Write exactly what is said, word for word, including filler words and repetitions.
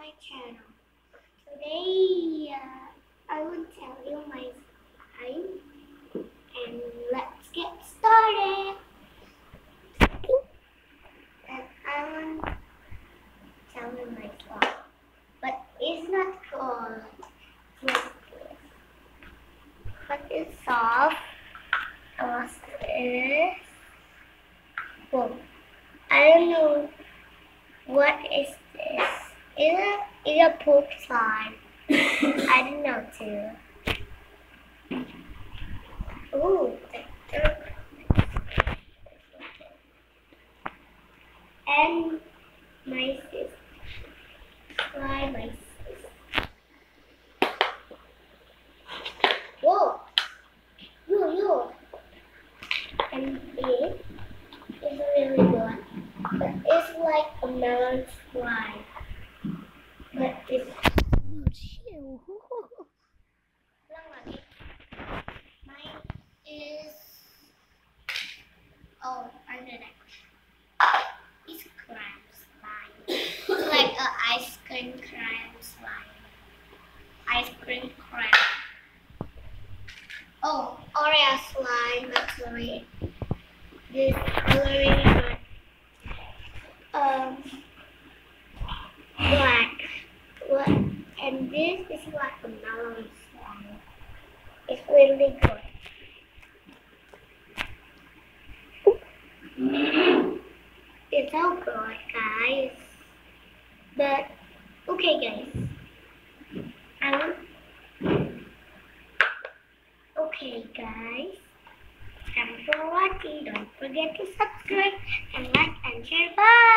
my channel. Today uh, I will tell you my slime, and let's get started. And I want to tell you my slime, but it's not called just this. But it's soft. What's this? Whoa. I don't know what is this. Is it, is it a poop slime? I don't know too. Ooh, and my sister. Try my sister. Whoa! Yo, yo! And it is really good. But it's like a melon slime. But it's chill. Mine is oh, I know that. It's crime slime. It's like a ice cream crime slime. Ice cream crime. Oh, Oreo slime actually. This coloring um black. What? And this is like a melon slime. It's really good. It's so good, guys. But okay, guys. I want. Okay, guys. Thanks for watching. Don't forget to subscribe and like and share. Bye.